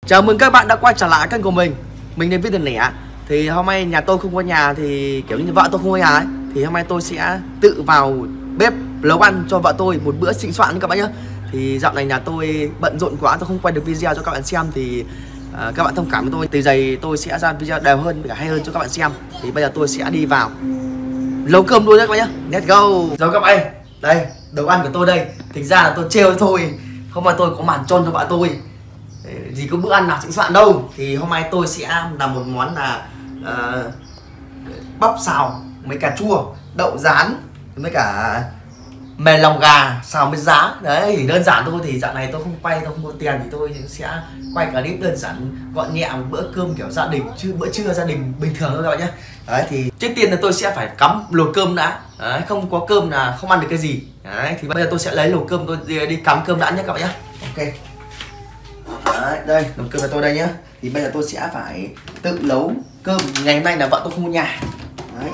Chào mừng các bạn đã quay trở lại kênh của mình. Mình đến với Tiền Lẻ. Thì hôm nay nhà tôi không có nhà, thì kiểu như vợ tôi không có nhà ấy, thì hôm nay tôi sẽ tự vào bếp nấu ăn cho vợ tôi một bữa xịn xoạn các bạn nhé. Thì dạo này nhà tôi bận rộn quá, tôi không quay được video cho các bạn xem. Thì các bạn thông cảm với tôi. Từ giây tôi sẽ ra video đều hơn và hay hơn cho các bạn xem. Thì bây giờ tôi sẽ đi vào nấu cơm luôn đấy các bạn nhé. Let's go. Rồi các bạn ơi, đây đồ ăn của tôi đây. Thực ra là tôi trêu thôi, hôm nay tôi có màn trôn cho vợ tôi, gì có bữa ăn nào xịn xoạn đâu. Thì hôm nay tôi sẽ làm một món là bắp xào với cà chua, đậu rán với cả mề lòng gà xào với giá. Đấy thì đơn giản thôi. Thì dạo này tôi không quay, tôi không có tiền, thì tôi sẽ quay clip đơn giản gọn nhẹ, một bữa cơm kiểu gia đình, chứ bữa trưa gia đình bình thường thôi các bạn nhé. Đấy thì trước tiên là tôi sẽ phải cắm nồi cơm đã. Đấy, không có cơm là không ăn được cái gì. Đấy thì bây giờ tôi sẽ lấy nồi cơm, tôi đi cắm cơm đã nhé các bạn nhé. Ok. Đấy, đây nồi cơm của tôi đây nhá. Thì bây giờ tôi sẽ phải tự nấu cơm. Ngày hôm nay là vợ tôi không có nhà. Đấy.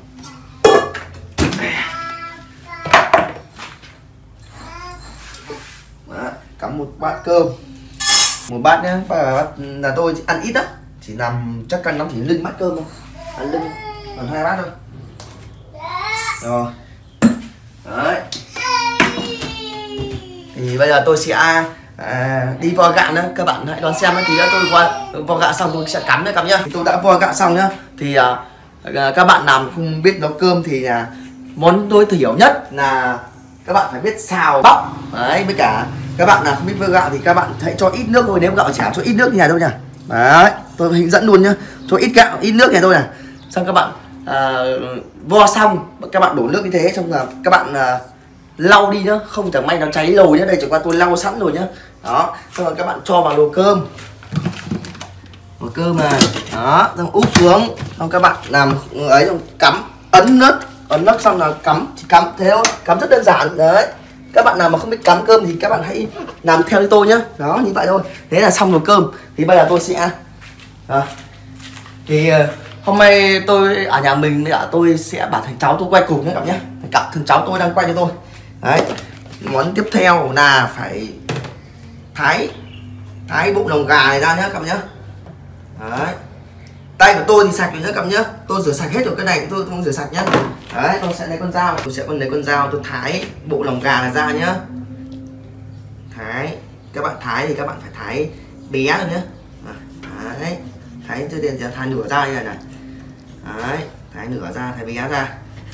Đó, cắm một bát cơm, một bát nhá. Bát là tôi ăn ít á, chỉ làm chắc cân lắm chỉ lưng bát cơm thôi, ăn lưng còn 2 bát thôi. Rồi. Đấy. Thì bây giờ tôi sẽ đi vo gạo nữa, các bạn hãy đón xem. Thì đã tôi vo gạo xong tôi sẽ cắm nữa các nhá. Thì tôi đã vo gạo xong nhá. Thì các bạn làm không biết nấu cơm thì món tôi hiểu nhất là các bạn phải biết xào bắp. Đấy, với cả các bạn nào không biết vo gạo thì các bạn hãy cho ít nước thôi. Nếu gạo chả cho ít nước như này thôi nhá. Đấy, tôi hướng dẫn luôn nhá. Cho ít gạo, ít nước này thôi này. Xong các bạn vo xong các bạn đổ nước như thế, xong là các bạn lau đi nhá, không chẳng may nó cháy lồi nhá. Đây chẳng qua tôi lau sẵn rồi nhá. Đó, xong rồi các bạn cho vào nồi cơm, nồi cơm này, đó, xong úp xuống, xong các bạn làm ấy, xong cắm ấn nước xong là cắm, chỉ cắm thế thôi, cắm rất đơn giản. Đấy, các bạn nào mà không biết cắm cơm thì các bạn hãy làm theo như tôi nhá. Đó, như vậy thôi, thế là xong nồi cơm. Thì bây giờ tôi sẽ thì hôm nay tôi ở nhà mình, tôi sẽ bảo thằng cháu tôi quay cùng nhé các bạn nhé. Cả thằng cháu tôi đang quay cho tôi. Đấy, món tiếp theo là phải thái bộ lòng gà này ra nhé các bạn nhé. Đấy, tay của tôi thì sạch rồi nhé các bạn nhé. Tôi rửa sạch hết rồi, cái này tôi không rửa sạch nhé. Đấy, tôi sẽ lấy con dao, lấy con dao tôi thái bộ lòng gà này ra nhé. Thái, các bạn thái thì các bạn phải thái bé rồi nhé. Đấy, thái trước tiên thái nửa ra như này này. Đấy, thái nửa ra, thái bé ra.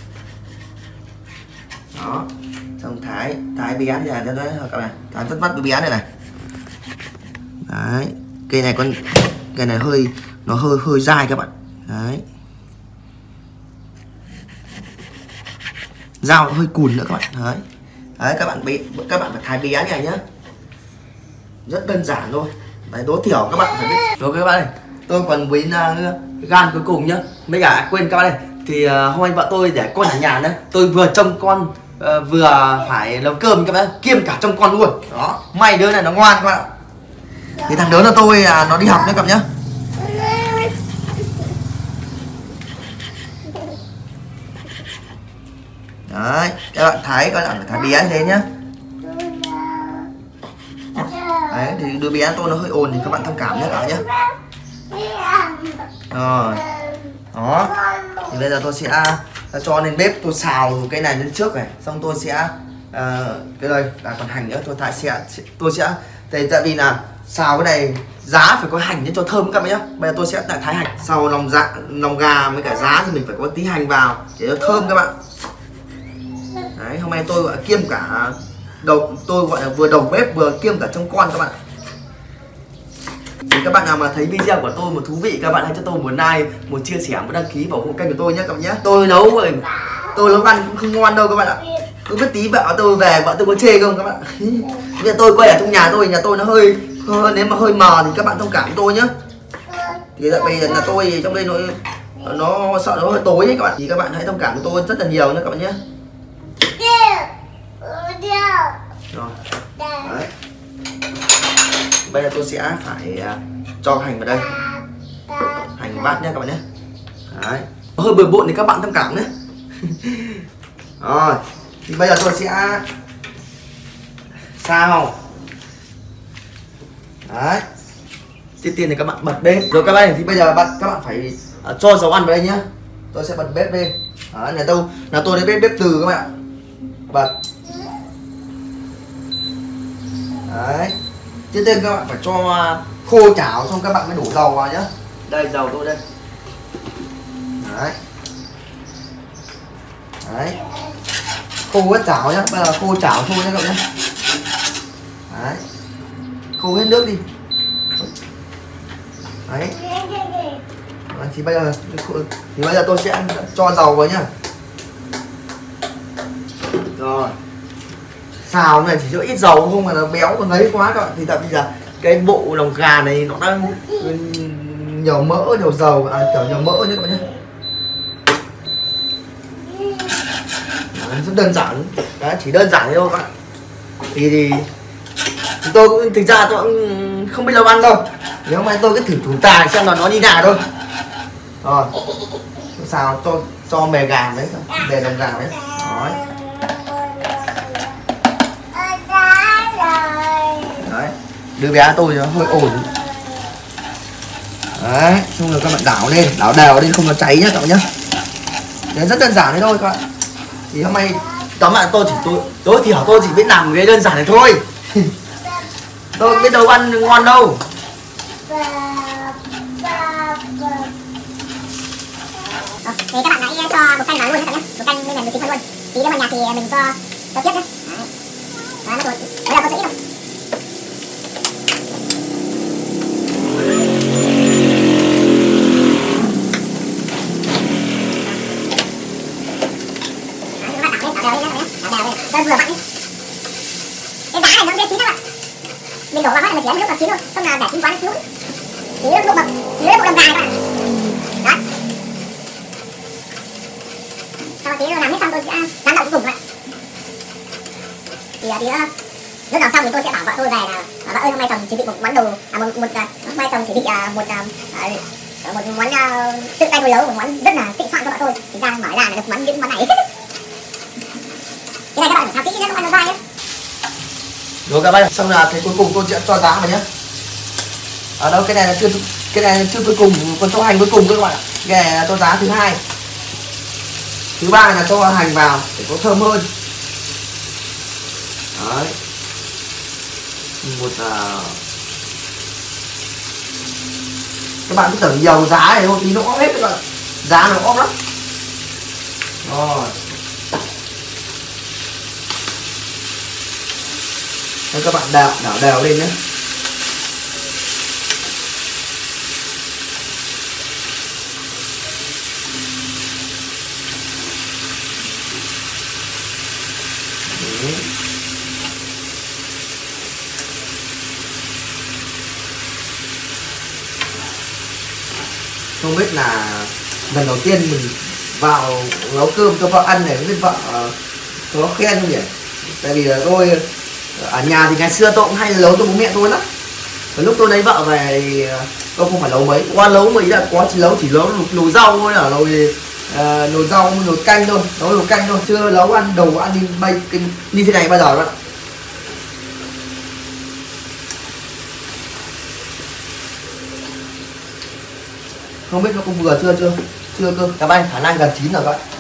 Đó, xong thái bé như này cho nó các bạn, thái vắt bé này này. Đấy, cây này hơi dai các bạn. Đấy, dao nó hơi cùn nữa các bạn. Đấy, các bạn phải thái bé như này nhá, rất đơn giản thôi. Đấy, tối thiểu các bạn phải biết. Rồi các bạn ơi, tôi còn với gan cuối cùng nhá. Mấy cả quên các bạn ơi, thì hôm nay vợ tôi để con ở nhà nữa, tôi vừa trông con vừa phải nấu cơm các bạn, kiêm cả trông con luôn. Đó, may đứa này nó ngoan các bạn. Thì thằng đứa là tôi nó đi học nữa các bạn nhá. Đấy, các bạn thái bé như thế nhá. Đấy, thì đứa bé tôi nó hơi ồn thì các bạn thông cảm nhé các bạn nhé. Rồi, đó, thì bây giờ tôi sẽ cho lên bếp, tôi xào cái này lên trước này, xong tôi sẽ cái đây là còn hành nữa, tôi sẽ tại vì là xào cái này giá phải có hành để cho thơm các bạn nhé. Bây giờ tôi sẽ thái hành, xào lòng gà với cả giá thì mình phải có tí hành vào để cho thơm các bạn. Đấy, hôm nay tôi gọi kiêm cả tôi gọi là vừa đầu bếp vừa kiêm cả trông con các bạn. Thì các bạn nào mà thấy video của tôi một thú vị, các bạn hãy cho tôi một like, một chia sẻ, một đăng ký vào kênh của tôi nhé các bạn nhé. Tôi nấu ăn cũng không ngon đâu các bạn ạ. Tôi biết tí vợ tôi về, vợ tôi có chê không các bạn. Bây giờ tôi quay ở trong nhà tôi nó hơi nếu mà hơi mờ thì các bạn thông cảm tôi nhé. Thì bây giờ là tôi trong đây nó sợ nó hơi tối ấy các bạn, thì các bạn hãy thông cảm với tôi rất là nhiều nhé các bạn nhé. Rồi. Đấy, bây giờ tôi sẽ phải cho hành vào đây, hành bát nhé các bạn nhé. Đấy, hơi bừa bộn thì các bạn thông cảm nhé. Rồi, thì bây giờ tôi sẽ xào. Đấy, Trước tiên thì các bạn bật bếp. Rồi các bạn thì bây giờ các bạn phải cho dầu ăn vào đây nhá. Tôi sẽ bật bếp lên. Đó, nhà tôi đến bếp từ các bạn ạ. Bật. Đấy. Trước tiên các bạn phải cho khô chảo xong các bạn mới đổ dầu vào nhá. Đây dầu tôi đây. Đấy. Đấy. Khô hết chảo nhá, bây giờ khô chảo thôi nhá các bạn nhá. Đấy. Khô hết nước đi. Đấy. Thì bây giờ tôi sẽ cho dầu vào nhá. Rồi. Xào này chỉ cho ít dầu không mà nó béo còn ngấy quá các bạn. Thì tại vì là cái bộ lòng gà này nó đang nhiều mỡ, nhiều dầu, kiểu nhiều mỡ nhé các bạn nhé. Đấy, rất đơn giản. Đấy, chỉ đơn giản thế thôi các bạn. Thì tôi cũng thực ra tôi cũng không biết nấu ăn đâu. Nếu mà tôi cứ thử thủ tài xem là nó như nào thôi. Rồi. Xào cho mề gà đấy, mề lòng gà đấy. Đấy. Đấy. Đứa bé tôi nó hơi ổn. Đấy, xong rồi các bạn đảo lên, đảo đều lên không nó cháy nhá các bạn nhá. Đấy, rất đơn giản thế thôi các bạn. Thì hôm nay tóm lại tôi chỉ biết làm cái đơn giản này thôi. Tôi không biết nấu ăn ngon đâu. Thì các bạn hãy cho bột canh vào luôn các bạn nhé. Bột canh bây giờ mình chín luôn. Tí nữa vào nhà thì mình cho tiếp nhé. Đấy, nó rồi. Bây giờ tôi sẽ ít rồi. Vừa vặn đi. Cái giá này nó dễ chín các bạn. Mình đổ vào hết là mình chỉ ăn nước là chín thôi, không là để chín quá nó chín. Tí nước bộ lòng gà các bạn. Đấy. Sau tí làm hết xong tôi sẽ rán đậu cuối cùng các bạn. Thì tí nước nào xong thì tôi sẽ bảo vợ tôi về là vợ ơi hôm nay chồng chỉ bị một món đồ hôm nay chồng chỉ bị một món tự tay tôi nấu, một món rất là tịnh soạn cho vợ tôi. Thì ra mở ra là được những món này. Cái này các bạn phải xào kỹ nhé, không ăn nó dai nhé. Rồi các bạn, xong là cái cuối cùng tôi sẽ cho giá vào nhé. Ở đâu cái này là chưa cuối cùng, còn cho hành cuối cùng các bạn ạ. Cái này là cho giá thứ hai. Thứ ba là cho hành vào để có thơm hơn. Đấy. Các bạn cứ tưởng nhiều giá này thôi tí nó óp hết các bạn. Giá nó óp lắm. Rồi. Đây các bạn đảo đều lên nhé. Đấy. Không biết là lần đầu tiên mình vào nấu cơm cho vợ ăn này, không biết vợ có khen không nhỉ? Tại vì là tôi ở nhà thì ngày xưa tôi cũng hay nấu cho bố mẹ tôi lắm. Và lúc tôi lấy vợ về thì tôi không phải nấu mấy, qua nấu mấy là chỉ nấu nồi rau thôi, là nồi rau, nồi canh thôi, nấu nồi canh thôi, chưa nấu đồ ăn như thế này bao giờ đâu. Không biết nó có vừa chưa cơ. Các bạn khả năng gần chín rồi các bạn.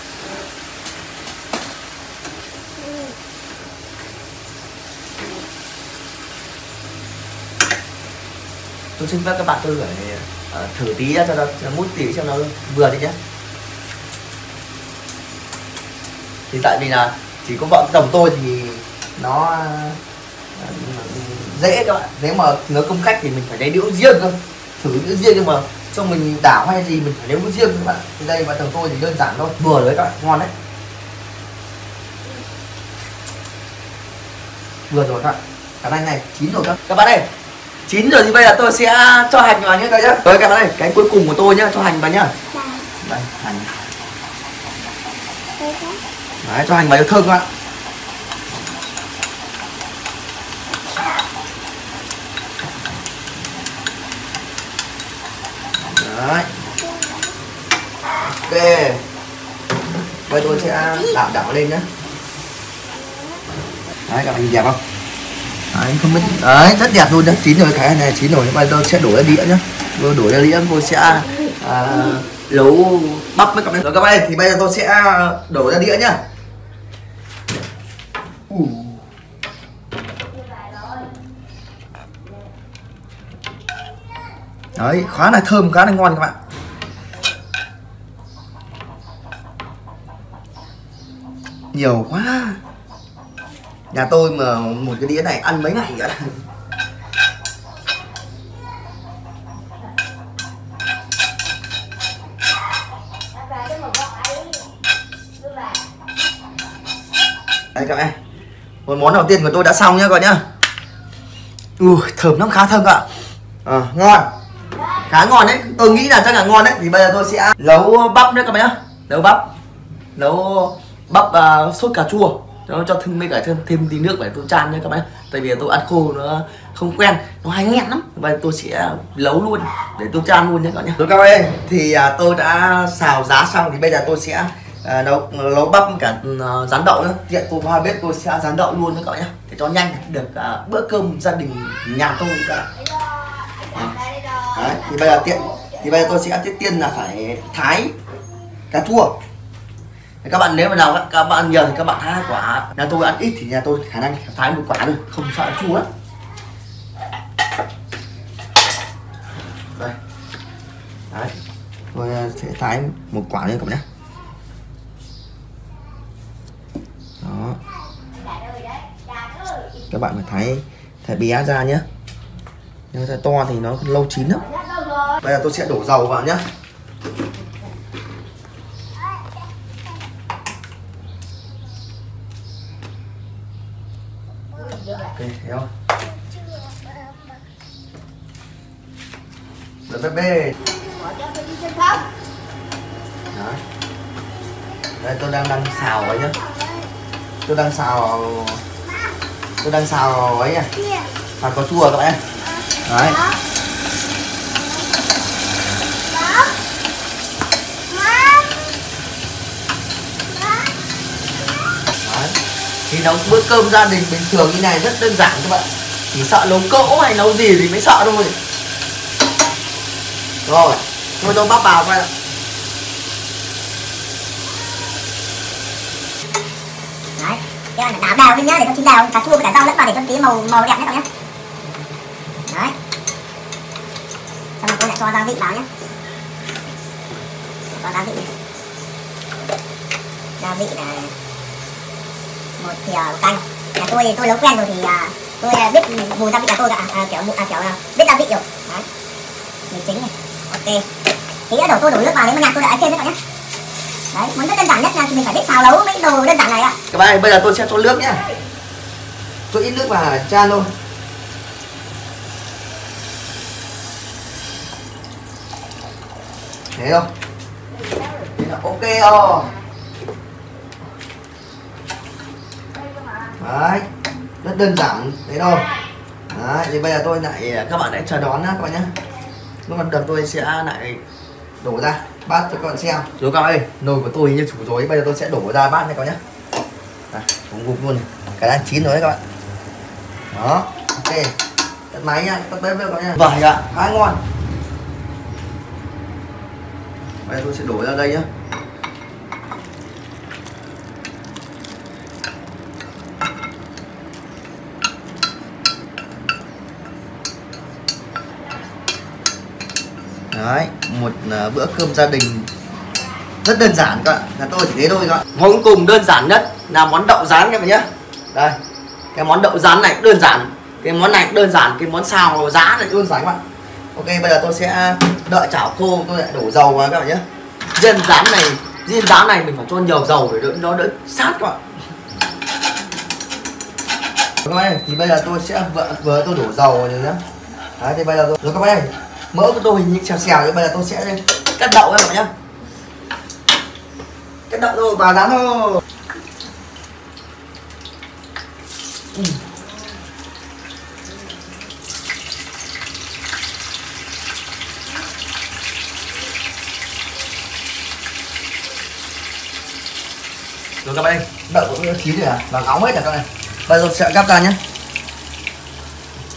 Tôi xin phép các bạn tôi phải thử tí cho nó mút tí cho nó vừa đi nhé. Thì tại vì là chỉ có vợ chồng tôi thì nó dễ các bạn. Nếu mà nấu công khách thì mình phải lấy đũa riêng cơ, thử đũa riêng, nhưng mà xong mình đảo hay gì mình phải lấy đũa riêng các bạn. Thì đây vợ chồng tôi thì đơn giản thôi, vừa đấy các bạn, ngon đấy. Vừa rồi các bạn, khả năng này chín rồi các bạn ơi. Chín rồi thì bây giờ tôi sẽ cho hành vào nhé các nhá. Rồi các bạn ơi, cái cuối cùng của tôi nhá, cho hành vào nhá. Đây, hành. Đấy, cho hành vào cho thơm các bạn. Đấy. Ok. Bây giờ tôi sẽ đảo lên nhé. Đấy, các bạn nhìn đẹp không? Đấy, không biết đấy, rất đẹp luôn, đã chín rồi, cái này chín rồi. Bây giờ tôi sẽ đổ ra đĩa nhá, tôi đổ ra đĩa tôi sẽ nấu bắp với các bạn. Rồi các bạn thì bây giờ tôi sẽ đổ ra đĩa nhá. Đấy, khá là thơm, khá là ngon các bạn. Nhiều quá. Nhà tôi mà một cái đĩa này ăn mấy ngày vậy. Đây các bạn, một món đầu tiên của tôi đã xong nhá các bạn nhá. Thơm lắm, khá thơm các bạn. Ngon, khá ngon đấy, tôi nghĩ là chắc là ngon đấy. Thì bây giờ tôi sẽ nấu bắp nữa các bạn nhá. Nấu bắp sốt cà chua cho thêm thêm tí nước để tôi chan nhé các bạn. Tại vì tôi ăn khô nó không quen, nó hay nghẹn lắm. Và tôi sẽ nấu luôn để tôi chan luôn nhé các bạn nhé. Rồi các bạn, thì tôi đã xào giá xong, thì bây giờ tôi sẽ nấu bắp cả rán đậu nữa. Tiện tôi qua bếp tôi sẽ rán đậu luôn nữa các bạn nhé, để cho nhanh được bữa cơm gia đình nhà tôi các bạn. Đấy, thì bây giờ tôi sẽ trước tiên là phải thái cà chua. Các bạn nếu mà nào các bạn nhiều thì các bạn thái 2 quả. Nhà tôi ăn ít thì nhà tôi khả năng thái 1 quả thôi, không sợ chua á. Đây. Đấy. Tôi sẽ thái 1 quả lên các bạn nhé. Đó. Các bạn phải thái bé ra nhé. Nếu thái to thì nó lâu chín lắm. Bây giờ tôi sẽ đổ dầu vào nhé. Ok, thấy không? Rồi bê. Đây tôi đang xào ấy nhá. Tôi đang xào ấy nha. Xào cà chua các bạn. Đấy. Thì nấu bữa cơm gia đình bình thường như này rất đơn giản các bạn. Chỉ sợ nấu cỗ hay nấu gì thì mới sợ thôi. Rồi, tôi bắp vào coi ạ. Đấy, cái này đảo đều lên nhá, để cho chín đều, cà chua với cả rau lẫn vào để cho tí màu đẹp nhé các bạn nhé. Đấy. Xong rồi tôi lại cho gia vị vào nhé. Cho gia vị. Gia vị là 1 thìa canh. Nhà tôi nấu quen rồi thì tôi biết mùi gia vị là tôi kiểu biết gia vị rồi. Đấy. Mì chính này. Ok. Tí nữa tôi đổ nước vào, nếu mà nhà tôi đã thêm đấy các bạn nhé. Đấy, món rất đơn giản nhất là mình phải biết xào nấu mấy đồ đơn giản này ạ. Các bạn, bây giờ tôi sẽ cho nước nhé. Cho ít nước vào chan thôi. Thấy không? Thế là ok rồi. Đấy, rất đơn giản, thấy đâu. Đấy, thì bây giờ tôi lại, các bạn hãy chờ đón các bạn nhé. Lúc mà được tôi sẽ lại đổ ra bát cho các bạn xem. Rồi các bạn ơi, nồi của tôi như chủ rồi, bây giờ tôi sẽ đổ ra bát này các bạn nhé. Đây, cũng gục luôn này, cái đang chín rồi đấy các bạn. Đó, ok, tắt máy nha, tắt bếp các bạn nhé. Vâng ạ, khá ngon. Bây giờ tôi sẽ đổ ra đây nhé. Đấy, một bữa cơm gia đình rất đơn giản các bạn, là tôi chỉ thế thôi các bạn. Món cùng đơn giản nhất là món đậu rán các bạn nhé. Đây, cái món đậu rán này cũng đơn giản, cái món này cũng đơn giản, cái món xào giá này cũng đơn giản các bạn. Ok, bây giờ tôi sẽ đợi chảo khô, tôi lại đổ dầu vào các bạn nhé. Riêng rán này mình phải cho nhiều dầu để nó đỡ sát các bạn. Các bạn ơi, thì bây giờ tôi sẽ vừa tôi đổ dầu rồi nhé. Đấy, thì bây giờ rồi các bạn ơi, mỡ của tôi hình như xèo xèo, nhưng bây giờ tôi sẽ cắt đậu các bạn nhé. Cắt đậu rồi vào rán thôi. Rồi các bạn ơi, đậu cũng chín rồi à, và ngóng hết rồi các bạn. Bây giờ tôi sẽ gắp ra nhé.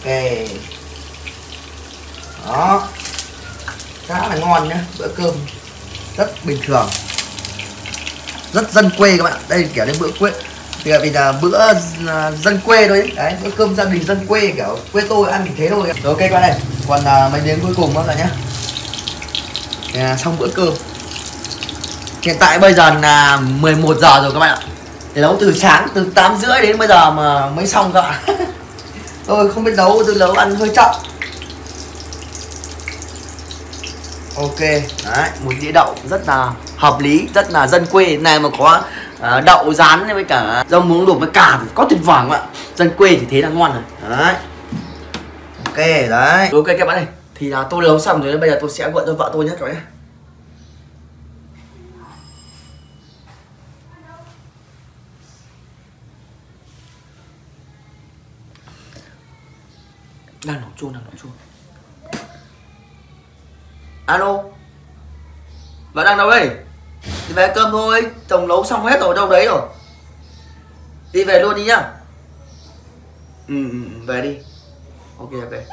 Đó, khá là ngon nhá, bữa cơm rất bình thường, rất dân quê các bạn. Đây kiểu như bữa quê vì là bữa dân quê thôi đấy, bữa cơm gia đình dân quê kiểu quê tôi ăn mình thế thôi. Rồi, ok các bạn ơi, còn mấy miếng cuối cùng nữa rồi nhá. Xong bữa cơm. Hiện tại bây giờ là 11 giờ rồi các bạn ạ. Để nấu từ sáng từ 8:30 đến bây giờ mà mới xong các bạn. Tôi không biết nấu, tôi nấu ăn hơi chậm. Ok, đấy, một đĩa đậu rất là hợp lý, rất là dân quê. Này mà có đậu rán với cả rau muống luộc với cà có tuyệt vời các bạn. Dân quê thì thế là ngon rồi. Đấy. Ok, đấy. Ok các bạn ơi, thì là tôi nấu xong rồi, bây giờ tôi sẽ gọi cho vợ tôi nhé các bạn nhé. Đang nấu chua. Alo, vợ đang đâu đây? Đi về cơm thôi, chồng nấu xong hết rồi, đâu đấy rồi. Đi về luôn đi nhá. Về đi. Ok.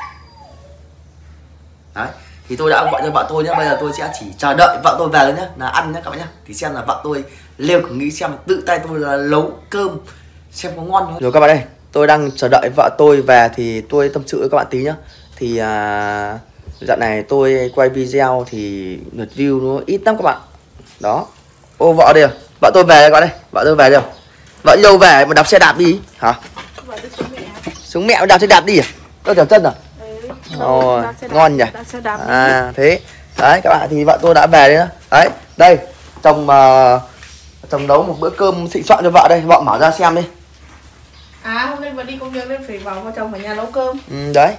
Đấy, thì tôi đã gọi cho vợ tôi nhá. Bây giờ tôi sẽ chỉ chờ đợi vợ tôi về nhá, là ăn nhá các bạn nhá. Thì xem là vợ tôi lêu cứ nghĩ xem tự tay tôi là nấu cơm xem có ngon không. Rồi các bạn ơi, tôi đang chờ đợi vợ tôi về thì tôi tâm sự với các bạn tí nhá. Thì dạo này tôi quay video thì lượt view nó ít lắm các bạn. Đó. Ô vợ đây à? Vợ tôi về đây các bạn đây. Vợ tôi về đây. Vợ đi đâu về mà đạp xe đạp đi hả? Xuống mẹ đạp xe đạp đi à? Tôi đạp chân à? Ồ, ngon nhỉ. Thế. Đấy các bạn, thì vợ tôi đã về đấy đó. Đấy, đây. Chồng nấu một bữa cơm xịn soạn cho vợ đây. Vợ mở ra xem đi. Hôm nay vợ đi công việc nên phải vào chồng ở nhà nấu cơm. Đấy.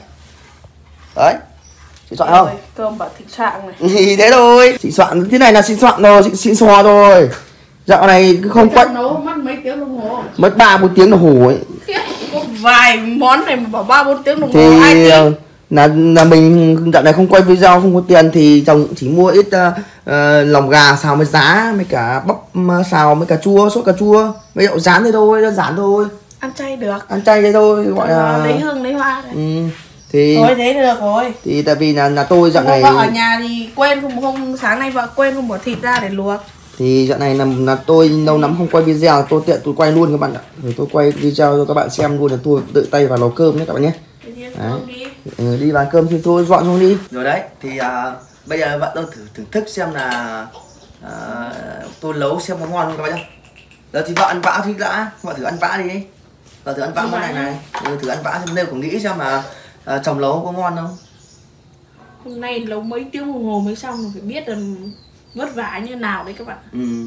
Xịn soạn không? Cơm bảo thịnh soạn này. Thì thế thôi. Xịn soạn thế này là xịn soạn rồi, xịn xò rồi. Dạo này không quay nấu mất mấy tiếng đồng hồ. Mất 3-4 tiếng đồng hồ ấy. Có vài món này mà bảo 3-4 tiếng đồng hồ. Thì là mình dạo này không quay video, không có tiền thì chồng chỉ mua ít lòng gà xào với giá, với cả bắp xào với cà chua, sốt cà chua, với đậu rán thế thôi, đơn giản thôi. Ăn chay được. Ăn chay thế thôi, gọi là lấy hương lấy hoa đấy. Thì thôi thế được rồi. Thì tại vì là tôi dạo này vợ ở nhà thì quên không sáng nay vợ quên không bỏ thịt ra để luộc. Thì dạo này là tôi lâu lắm không quay video, tôi tiện tôi quay luôn các bạn ạ. Rồi tôi quay video cho các bạn xem luôn, là tôi tự tay vào nấu cơm nhé các bạn nhé. Đi vào cơm thì tôi dọn xuống đi. Rồi đấy, thì bây giờ bạn tôi thưởng thức xem là tôi nấu xem có ngon không các bạn nhé. Giờ thì vợ ăn vã thì đã, vợ thử ăn vã đi. Vợ thử ăn vã món này. Thử ăn vã xem, nếu có nghĩ xem mà chồng nấu có ngon không. Hôm nay nấu mấy tiếng đồng hồ mới xong, phải biết là vất vả như nào đấy các bạn.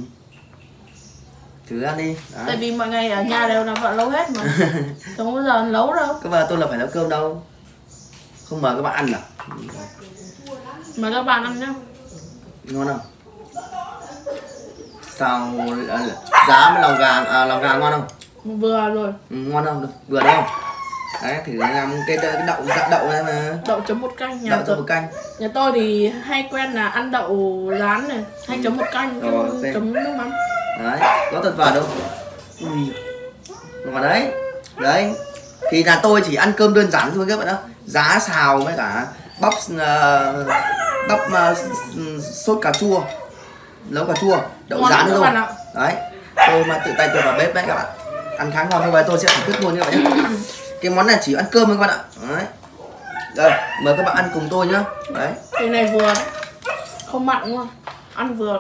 Thử ăn đi. Đấy. Tại vì mọi ngày ở nhà đều là vợ nấu hết mà. Không bao giờ nấu đâu. Các bạn tôi là phải nấu cơm đâu. Không mời các bạn ăn à? Mời các bạn ăn nhá. Ngon không? Sao giá với lòng gà ngon không? Vừa rồi. Ngon không? Vừa đấy không? Đấy, thử làm cái đậu này mà. Đậu chấm một canh. Đậu chấm một canh. Nhà tôi thì hay quen là ăn đậu rán này, hay chấm một canh, chấm nước mắm. Đấy, có tuyệt vời đâu. Mà đấy. Thì là tôi chỉ ăn cơm đơn giản thôi các bạn ạ. Giá xào với cả bắp sốt cà chua, nấu cà chua, đậu rán thôi. Đấy, tôi mà tự tay tôi vào bếp đấy các bạn. Ăn khá ngon, như vậy tôi sẽ thưởng thức luôn các bạn nhé. Cái món này chỉ ăn cơm thôi các bạn ạ. Đấy. Đây, mời các bạn ăn cùng tôi nhá. Đấy. Cái này vừa đấy. Không mặn luôn. Ăn vừa.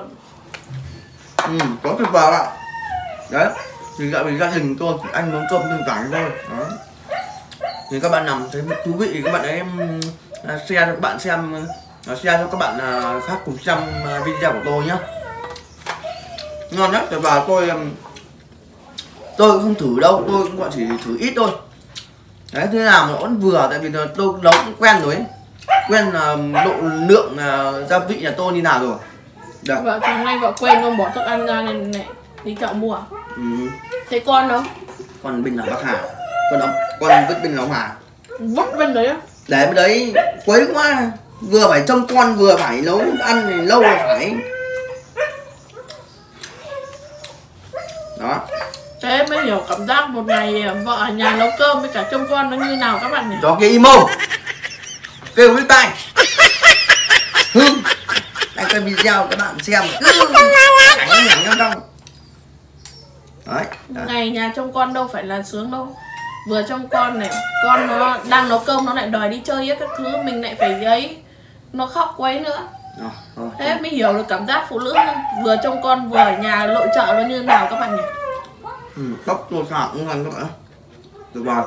Có tuyệt vời ạ. Đấy. Thì gia đình tôi ăn món cơm đơn giản thôi. Đó. Thì các bạn nằm thấy thú vị thì các bạn ấy share cho các bạn xem, share cho các bạn khác cùng xem video của tôi nhá. Ngon nhất tuyệt vời. Tôi cũng không thử đâu, tôi cũng chỉ thử ít thôi. Đấy, thế nào mà nó vẫn vừa, tại vì tôi nấu cũng quen rồi ấy. Quen lượng gia vị nhà tôi như nào rồi. Được. Vợ hôm nay vợ quên không bỏ thức ăn ra nên này đi chợ mua. Thế con đâu? Con bên là Bắc Hà. Con vứt bên là Hà. Vứt bên đấy á? Để bên đấy quấy quá. Vừa phải trông con vừa phải nấu ăn thì lâu rồi phải. Đó. Thế mới hiểu cảm giác một ngày vợ ở nhà nấu cơm với cả trông con nó như nào các bạn nhỉ? Chó kia im mồm, kêu với tai. Hương đang quay video các bạn xem cứ cảnh nhẳng trong trong. Đấy. Ngày nhà trông con đâu phải là sướng đâu. Vừa trông con này, con nó đang nấu cơm nó lại đòi đi chơi ấy, các thứ mình lại phải ấy, nó khóc quấy nữa. Rồi. Thế mới hiểu được cảm giác phụ nữ vừa trông con vừa ở nhà nội trợ nó như nào các bạn nhỉ? Bắp tôi xào cũng ngon các bạn. Tuyệt vời.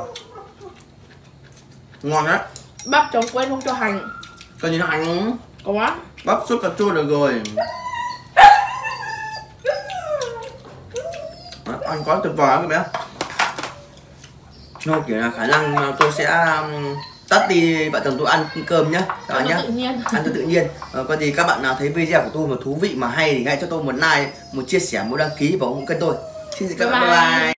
Ngon đấy. Bắp chồng quên không cho hành. Cần gì hành? Có quá. Bắp sốt cà chua được rồi. Ăn quá tuyệt vời các bé. Nó kiểu là khả năng tôi sẽ tắt đi vợ chồng tôi ăn cơm nhá các bạn nhá. Tự nhiên. Ăn cho tự nhiên. Có gì các bạn nào thấy video của tôi mà thú vị mà hay thì hãy cho tôi một like, một chia sẻ, một đăng ký và ủng hộ kênh tôi. Xin chào các bạn, bye bye.